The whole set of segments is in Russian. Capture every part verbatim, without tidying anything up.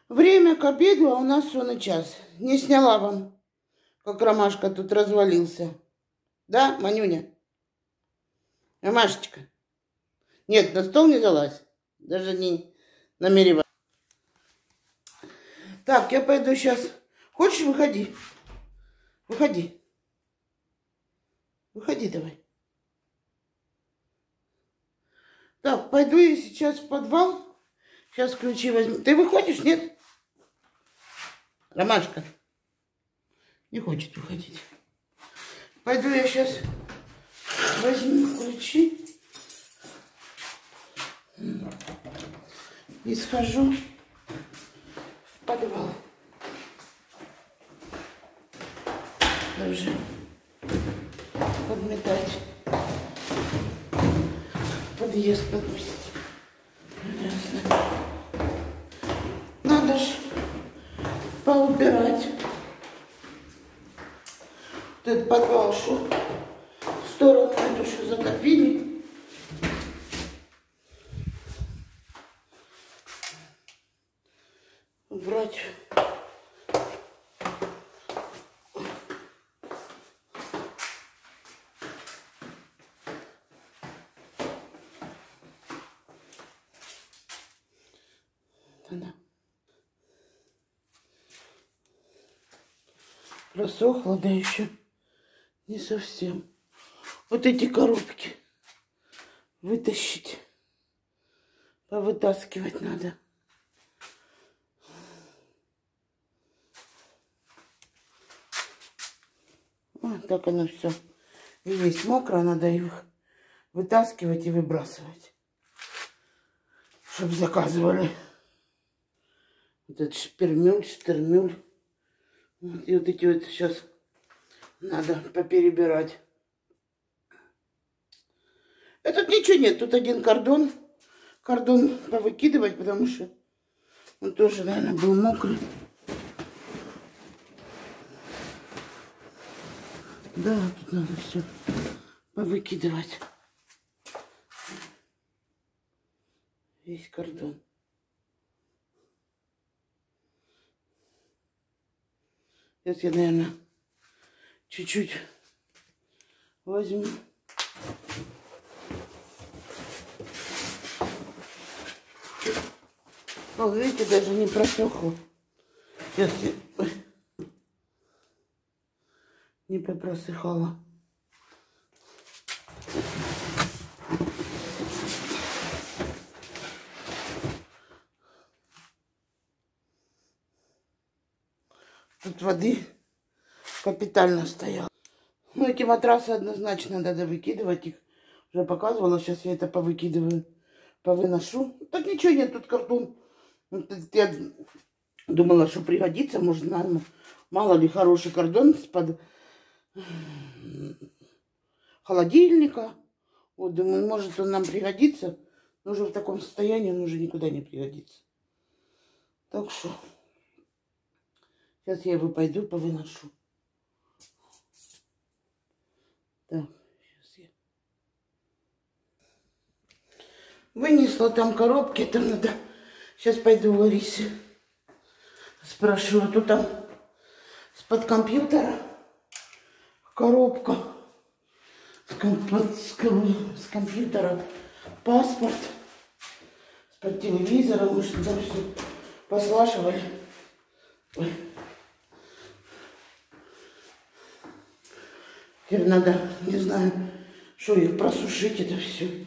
Время к обеду, а у нас сон и час. Не сняла вам, как Ромашка тут развалился. Да, Манюня? Ромашечка? Нет, на стол не залазь. Даже не намереваюсь. Так, я пойду сейчас. Хочешь, выходи. Выходи. Выходи давай. Так, пойду я сейчас в подвал. Сейчас ключи возьму. Ты выходишь, нет? Ромашка не хочет выходить. Пойду я сейчас возьму ключи и схожу в подвал. Даже подметать. Подъезд подпустить. Надо же поубирать. Вот этот подвал, что в сторону эту что затопили. Убрать. Да. Просохло, да еще не совсем. Вот эти коробки вытащить, повытаскивать надо. Вот так оно все. И весь мокро, надо их вытаскивать и выбрасывать. Чтоб заказывали. Вот этот шпермюль, штермюль. Вот, и вот эти вот сейчас надо поперебирать. А тут ничего нет. Тут один кордон. Кордон повыкидывать, потому что он тоже, наверное, был мокрый. Да, тут надо все повыкидывать. Весь кордон. Сейчас я, наверное, чуть-чуть возьму. О, видите, даже не просохло. Сейчас я... не попросыхала. Тут воды капитально стояло. Ну, эти матрасы однозначно надо выкидывать. Их уже показывала. Сейчас я это повыкидываю, повыношу. Так ничего нет, тут картон. Я думала, что пригодится. Может, наверное, мало ли хороший кордон из-под холодильника. Вот, думаю, может, он нам пригодится. Но уже в таком состоянии он уже никуда не пригодится. Так что... сейчас я его пойду повыношу. Так, сейчас я вынесла там коробки, там надо. Сейчас пойду у Ларисы спрошу, а то там с-под компьютера коробка, с, комп с, с компьютера паспорт, с-под телевизора, мы что там все послашивали. Ой. Теперь надо, не знаю, что их просушить, это все.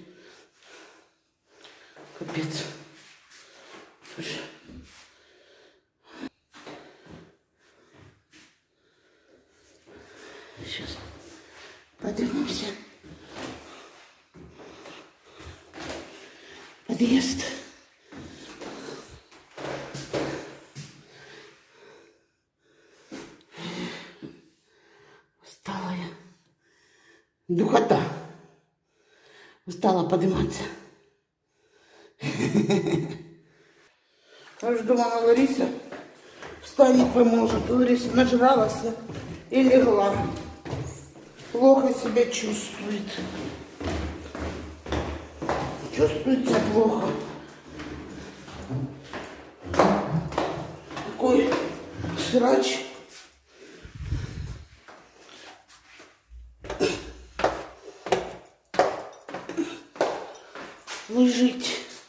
Капец. Слушай. Сейчас поднимемся. Подъезд. Устала я. Духота. Устала подниматься. Я уже думала, Лариса встанет, поможет. Лариса нажралась и легла. Плохо себя чувствует. Чувствует себя плохо. такой срач. Лежит.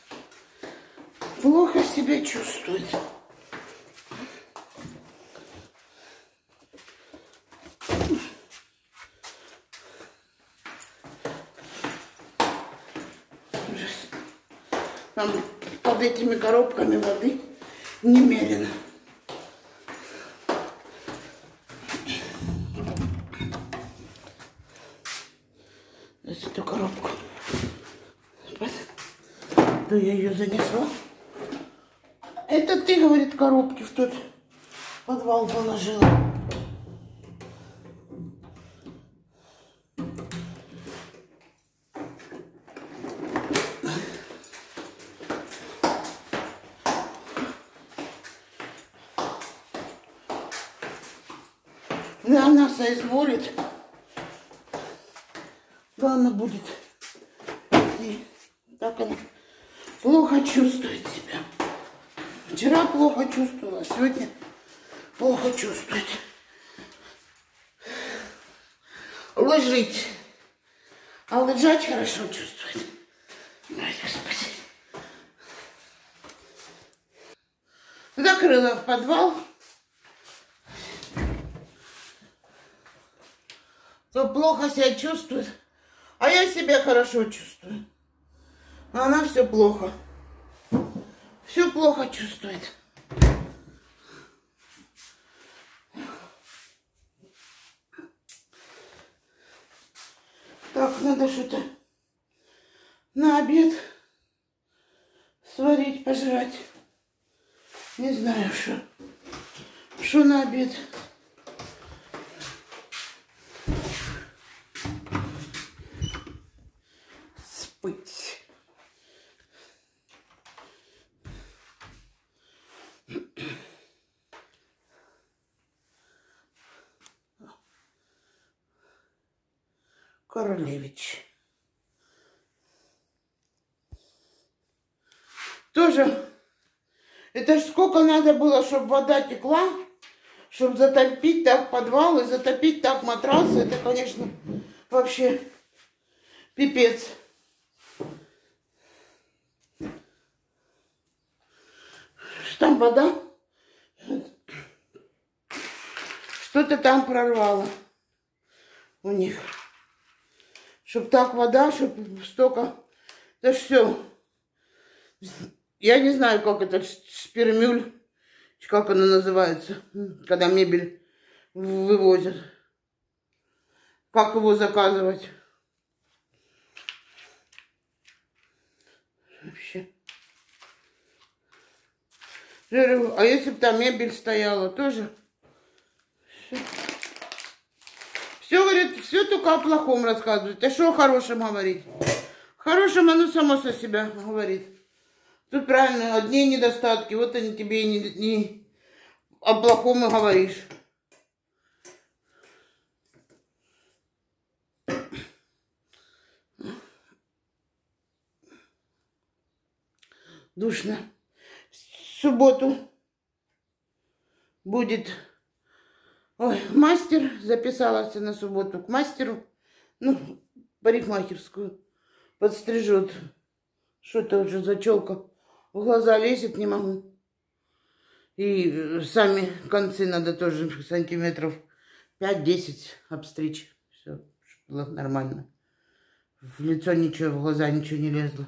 Плохо себя чувствует. Там под этими коробками воды немерено. Вот эту коробку. То я ее занесла. Это ты, говорит, коробки в тот подвал положила. Да, она соизволит. Главное будет. И так она плохо чувствует себя. Вчера плохо чувствовала, сегодня плохо чувствует. Лежить. А лежать хорошо чувствует. Ой, Господи. Закрыла в подвал. То плохо себя чувствует, а я себя хорошо чувствую. А она все плохо. Все плохо чувствует. Так, надо что-то на обед сварить, пожрать. Не знаю, что. Что на обед. Спыть. Королевич. Тоже, это ж сколько надо было, чтобы вода текла, чтобы затопить так подвал и затопить так матрасы. Это, конечно, вообще пипец. Там вода, что-то там прорвало у них. Чтоб так вода, чтоб столько... Да все. Я не знаю, как это шпермюль, как она называется, когда мебель вывозят. Как его заказывать? Вообще. А если бы там мебель стояла, тоже? Все. Все, говорит, все только о плохом рассказывает. А что о хорошем говорить? Хорошем оно само со себя говорит. Тут правильно, одни недостатки, вот они тебе и не, не о плохом и говоришь. Душно. В субботу будет... Ой, мастер, записалась на субботу к мастеру, ну, парикмахерскую, подстрижет. Что-то уже зачелка в глаза лезет, не могу. И сами концы надо тоже сантиметров пять-десять обстричь. Все, было нормально. В лицо ничего, в глаза ничего не лезло.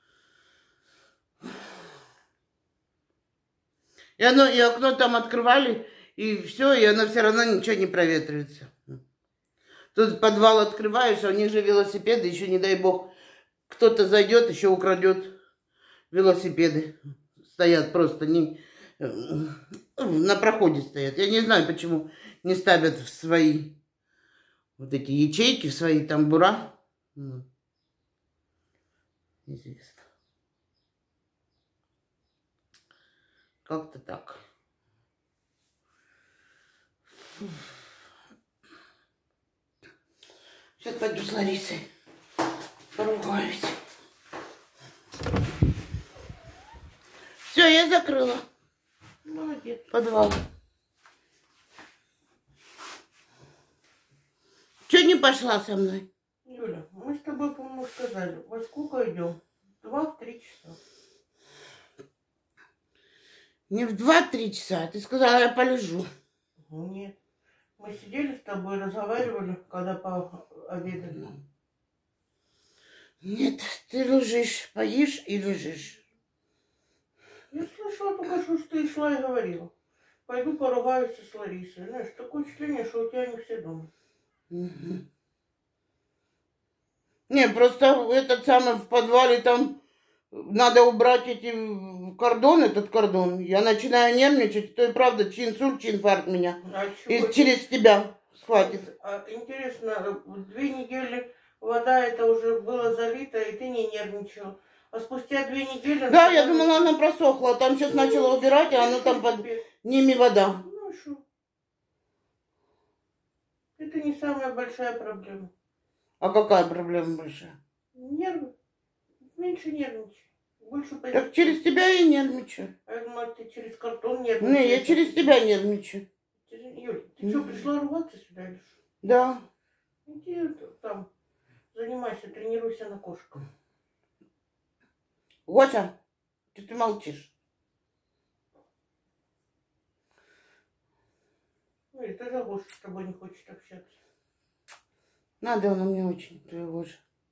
И оно, и окно там открывали, и все, и оно все равно ничего не проветривается. Тут подвал открываешь, а у них же велосипеды, еще не дай бог, кто-то зайдет, еще украдет велосипеды. Стоят просто, не, на проходе стоят. Я не знаю, почему не ставят в свои вот эти ячейки, в свои тамбура. Неизвестно. Как-то так. Сейчас пойду с Ларисой поругаюсь. Все, я закрыла. Молодец. Подвал. Че не пошла со мной? Юля, мы с тобой, по-моему, сказали, во сколько идем? Два-три часа. Не в два-три часа. Ты сказала, я полежу. Нет. Мы сидели с тобой, разговаривали, когда пообедали. Нет, ты лежишь, поешь и лежишь. Я слышала только что, что ты шла и говорила. Пойду поругаюсь с Ларисой. Знаешь, такое впечатление, что у тебя не все дома. Угу. Не, просто этот самый в подвале там надо убрать эти кордон, этот кордон. Я начинаю нервничать, то и правда, чи инсульт, чи инфаркт меня. А И через тебя схватит. А, интересно, две недели вода это уже было залито, и ты не нервничала. А спустя две недели... Да, я думала, она просохла. Там сейчас ну, начала убирать, а оно там под ними вода. Ну что? Это не самая большая проблема. А какая проблема большая? Нервы. Меньше нервничай. Больше позитива. Так через тебя я нервничаю. А я думала, ты через картон нервничаешь. Не, я через тебя нервничаю. Юль, ты что, пришла ругаться сюда или что? Да. Иди там, занимайся, тренируйся на кошках. Гоша, что ты молчишь? Ну, это за Гоша с тобой не хочет общаться. Надо она мне очень, твоя Гоша.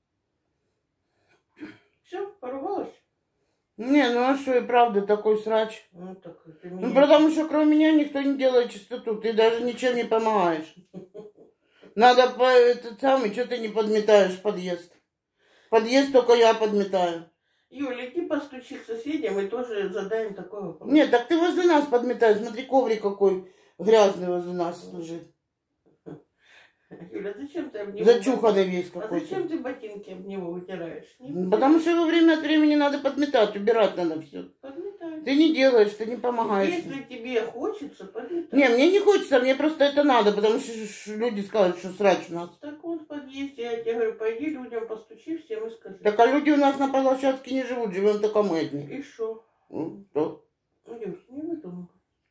Все, поругалась? Не, ну а что, и правда такой срач. Ну, так это меня... Ну, потому что кроме меня никто не делает чистоту. Ты даже ничем не помогаешь. Надо по этот самый, что ты не подметаешь подъезд. Подъезд только я подметаю. Юля, иди постучи к соседям и тоже задаем такой вопрос. Нет, так ты возле нас подметаешь. Смотри, коврик какой грязный возле нас лежит. Юля, зачем ты об него... Зачуханный весь А какой-то. зачем ты ботинки об него вытираешь? Не Потому что его время от времени надо подметать, убирать надо все. подметай. Ты не делаешь, ты не помогаешь. Если тебе хочется, подметай. Не, мне не хочется, мне просто это надо, потому что люди скажут, что срач у нас. Так вот в подъезде, я тебе говорю, пойди людям постучи всем и скажи. Так а люди у нас на площадке не живут, живем только мы одни. И что? Ну, что? Юль, не выдумывай.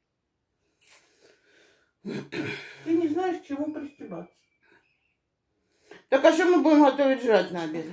Ты не знаешь, к чему пристебаться. Так а что мы будем готовить жрать на обед?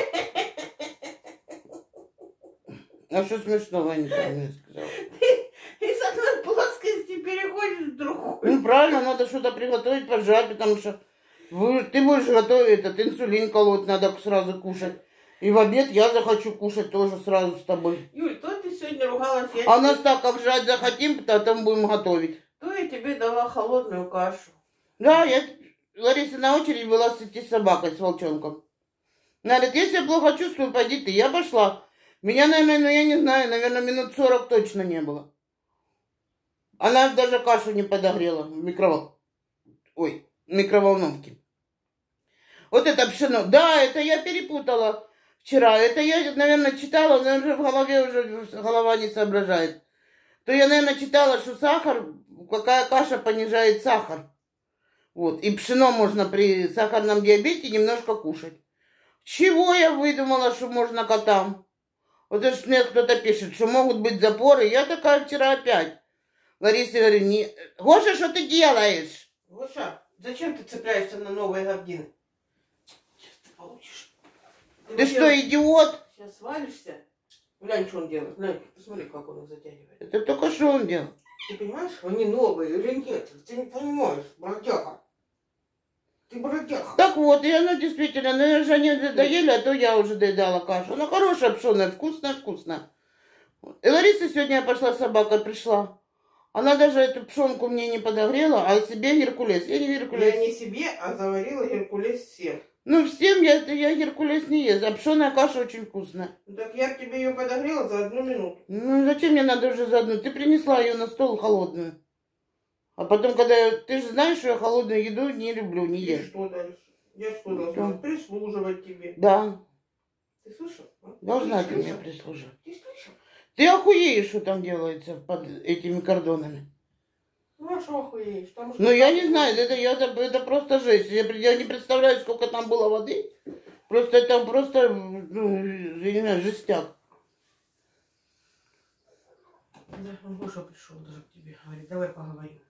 А что смешного, я не помню, сказала. Ты из одной плоскости переходишь в другую. Ну правильно, надо что-то приготовить, пожрать, потому что вы, ты будешь готовить этот инсулин колоть, надо сразу кушать. И в обед я захочу кушать тоже сразу с тобой. Юль, то ты сегодня ругалась, я А тебе... нас так как жрать захотим, потом будем готовить. То я тебе дала холодную кашу. Да, я... Лариса на очередь была с идти с собакой, с волчонком. Она говорит, если я плохо чувствую, пойди ты. Я пошла. Меня, наверное, ну я не знаю, наверное, минут сорок точно не было. Она даже кашу не подогрела в микровол... Ой, в микроволновке. Вот это пшено. Да, это я перепутала вчера. Это я, наверное, читала, но уже в голове уже голова не соображает. То я, наверное, читала, что сахар, какая каша понижает сахар. Вот. И пшено можно при сахарном диабете немножко кушать. Чего я выдумала, что можно котам? Вот это мне кто-то пишет, что могут быть запоры. Я такая вчера опять. Лариса говорит, не... Гоша, что ты делаешь? Гоша, зачем ты цепляешься на новые гордины? Сейчас ты получишь. Ты, ты что, идиот? Сейчас свалишься. Глянь, что он делает. Глянь, посмотри, как он их затягивает. Это только что он делал. Ты понимаешь, они новые или нет? Ты не понимаешь, бродяга. Ты бродяга. Так вот, и она действительно, наверное, же они доели, а то я уже доедала кашу. Она хорошая пшеная, вкусная, вкусная. И Лариса сегодня пошла, собака пришла. Она даже эту пшенку мне не подогрела, а себе геркулес. Я не геркулес. Я не себе, а заварила геркулес всем. Ну, всем я, я геркулес не ест, а пшеная каша очень вкусная. Ну, так я тебе ее подогрела за одну минуту. Ну, зачем мне надо уже за одну? Ты принесла ее на стол холодную. А потом, когда я... Ты же знаешь, что я холодную еду не люблю, не ем. И что дальше? Я что должна? Да. Прислуживать тебе. Да. Ты слышал? А? Должна ты ты слышал? мне прислуживать. Ты слышал? Ты охуеешь, что там делается под этими кордонами. Ну, а что охуеешь? Там же Ну, я не знаю, это, я, это, это просто жесть. Я, я не представляю, сколько там было воды. Просто это просто, ну, я не знаю, жестяк. Да, он Гоша пришел даже к тебе. Говорит, давай поговорим.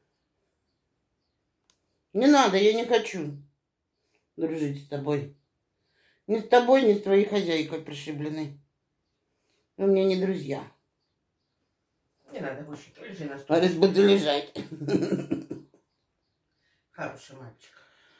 Не надо, я не хочу дружить с тобой. Ни с тобой, ни с твоей хозяйкой пришибленной. Вы мне не друзья. Не надо, Гошенька, лежи на стуле. Говорит, буду лежать. Хороший мальчик.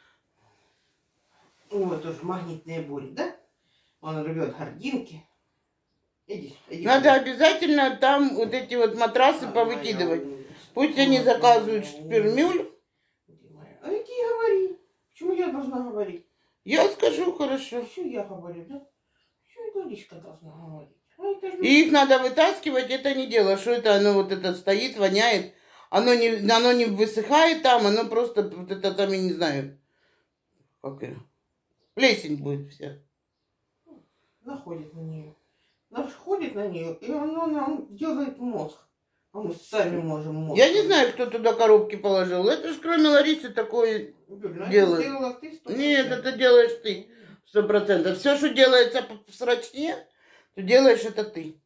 У него тоже магнитные бури, да? Он рвет гординки. Иди, иди. Надо обязательно там вот эти вот матрасы А, повыкидывать. моя Пусть умница. они заказывают Моя шпермюль. умница. А иди говори. Почему я должна говорить? Я скажу хорошо. Что я говорю, да? Что и Галичка должна говорить? А это же... И их надо вытаскивать, это не дело. Что это оно вот это стоит, воняет. Оно не, оно не высыхает там, оно просто, вот это там, я не знаю, как это, плесень будет вся. Находит на нее. Находит на нее, и оно нам делает мозг. А мы сами можем мозг. Я не знаю, кто туда коробки положил. Это ж кроме Ларисы такое Юль, делает. это сделала ты сто Нет, процентов. это делаешь ты. Сто процентов. Все, что делается в срочне, то делаешь это ты.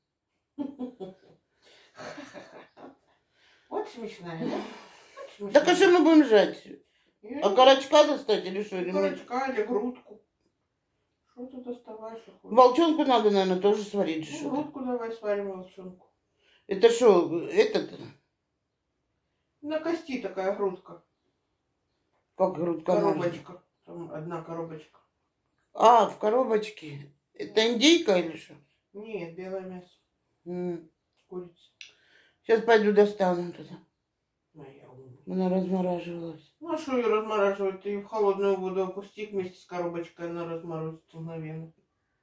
Вот смешная, да? Вот смешная. Так а что мы будем жать? Я А не карачка достать или что? Или знаю, нет? Корочка или грудку. Что ты доставаешь? Волчонку надо, наверное, тоже сварить же Ну, что-то. грудку давай сварим волчонку. Это что, этот, На кости такая грудка. как грудка можно? Коробочка. Там одна коробочка. А, в коробочке. Это индейка или что? Нет, белое мясо. М. Курица. Сейчас пойду достану туда. Моя умница. Она размораживалась. Ну а что ее размораживать? Ты ее в холодную воду опусти вместе с коробочкой, она разморозится мгновенно.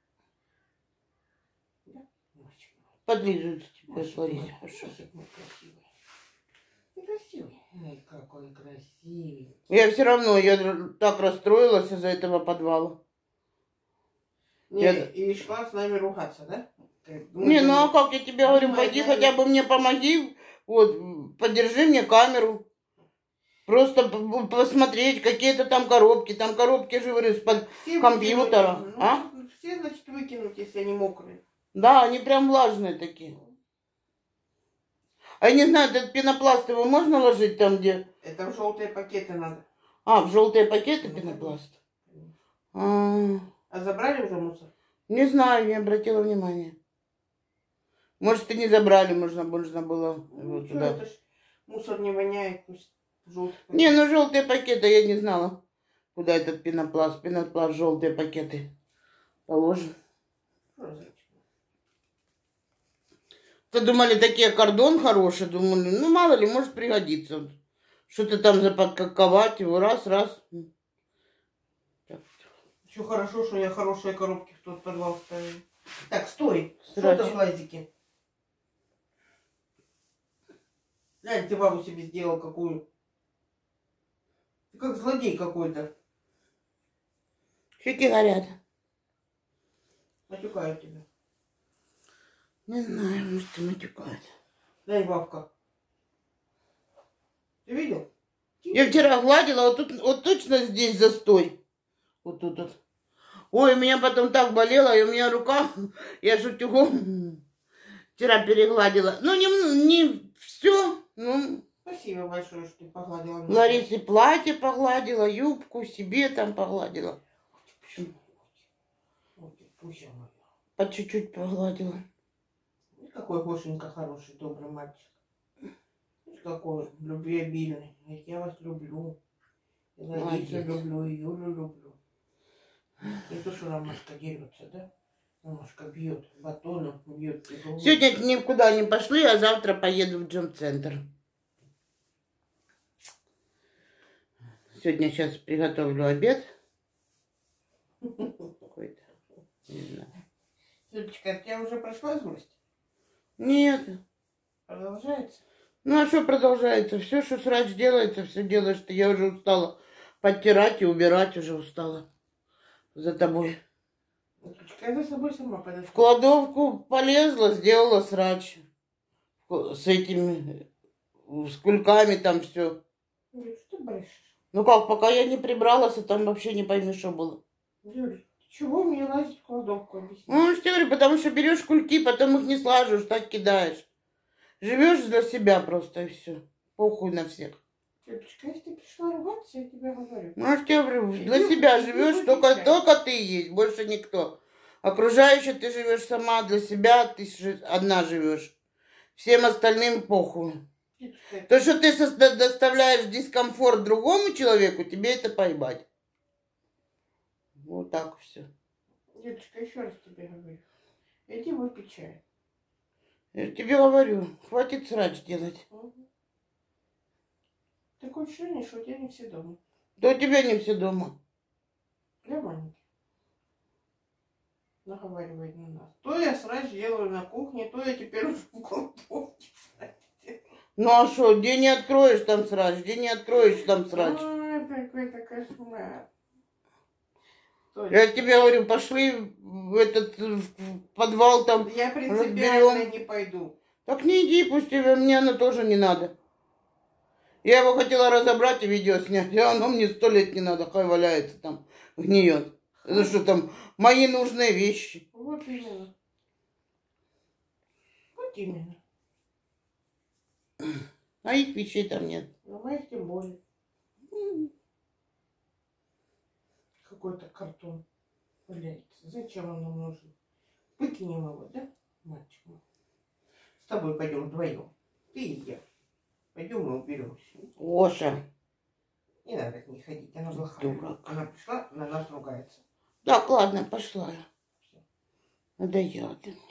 Да? Мальчик мой. Подлизывается тебе, Мальчик Лариса. мой. Хорошо. Мальчик мой красивый. Ты красивый. Ай, какой красивый. Я все равно, я так расстроилась из-за этого подвала. Не, Я- и шла с нами ругаться, да? Мы Не, ну а думали, как я тебе говорю, мы пойди знали. хотя бы мне помоги, вот, подержи мне камеру. Просто п- п- посмотреть, какие-то там коробки. Там коробки же, говорю, из-под все компьютера. выкинуть. Ну, А? все, значит, выкинуть, если они мокрые. Да, они прям влажные такие. А я не знаю, этот пенопласт его можно ложить там, где... Это в желтые пакеты надо. А, в желтые пакеты Ну, пенопласт? конечно. А, А забрали уже мусор? не знаю, не обратила внимания. Может, и не забрали, можно, можно было Ну, его чё, туда. это ж мусор не воняет, пусть желтый. Не, ну желтые пакеты, я не знала, куда этот пенопласт. Пенопласт, желтые пакеты. Положим. То думали, такие кордон хорошие, думали, ну мало ли, может пригодится. Что-то там запаковать его, раз, раз. Так. Еще хорошо, что я хорошие коробки в тот подвал ставила. Так, стой. Что Срач. это в глазике? Глянь, ты бабу себе сделал какую. Ты как злодей какой-то. Щеки горят. Матюкают тебя. Не знаю, может, и матюкают. Дай, бабка. Ты видел? Я вчера гладила, вот тут, вот точно здесь застой. Вот тут вот. Ой, у меня потом так болело, и у меня рука, я же утюгом вчера перегладила. Ну, не, не все. Ну, Спасибо большое, что ты погладила. меня. Ларисе платье погладила, юбку себе там погладила. Вот ты, пуся моя. По чуть-чуть погладила. И какой Гошенька хороший, добрый мальчик. Видишь, какой любвеобильный. Ведь я вас люблю. И Ларису Молодец. люблю, и Юлю люблю. Не то, что Ромашка дерется, да? Ромашка бьет батоном, бьет тяжело. Сегодня никуда не пошли, а завтра поеду в джем-центр. Сегодня сейчас приготовлю обед. Какой-то. Не знаю. Юлечка, от тебя уже прошла злость? Нет. Продолжается? Ну а что продолжается? Все, что срач делается, все делаешь ты. Я уже устала подтирать и убирать, уже устала за тобой. Юлечка, я за собой сама В подожду. кладовку полезла, сделала срач. С этими, с кульками там все. Юль, что ты брешешь? Ну как, пока я не прибралась, а там вообще не пойми, что было. Юль, чего мне лазить в кладовку, объясни? Ну, я же тебе говорю, потому что берешь кульки, потом их не слаживаешь, так кидаешь. Живешь для себя просто и все. Похуй на всех. Девочка, если ты пришла ругаться, я тебе говорю. Ну, я ж тебе говорю, для Иди- себя иди живешь, только, выключай. только ты есть, больше никто. Окружающие ты живешь сама, для себя ты жи- одна живешь. Всем остальным похуй. Девочка, То, что ты созда- доставляешь дискомфорт другому человеку, тебе это поебать. Вот так все. девочка, еще раз тебе говорю. Иди выпей чай. Я же тебе говорю, хватит срач делать. Угу. Такое ощущение, что у тебя не все дома. Да у тебя не все дома. Я маленький. Наговаривает на нас. То я срач делаю на кухне, то я теперь уже в кладовке. Ну а что, где не откроешь, там срач, где не откроешь, там срач. Ой, какой-то кошмар. Точно. Я тебе говорю, пошли в этот в подвал там. Я принципиально разберем. не пойду. Так не иди, пусть тебе, мне оно тоже не надо. Я его хотела разобрать и видео снять, а оно мне сто лет не надо, хай валяется там, гниет. Это что там, мои нужные вещи. Вот именно. Вот именно. А их вещей там нет. На моих тем более. Какой-то картон валяется. Зачем он нам нужен? Выкинем его, да, мальчик мой? С тобой пойдем вдвоем. Ты и я. Пойдем и уберемся. Оша. Не надо к ней ходить, она плохая. Дурак. Она пришла, на нас ругается. Так, ладно, пошла я. Надоела ты.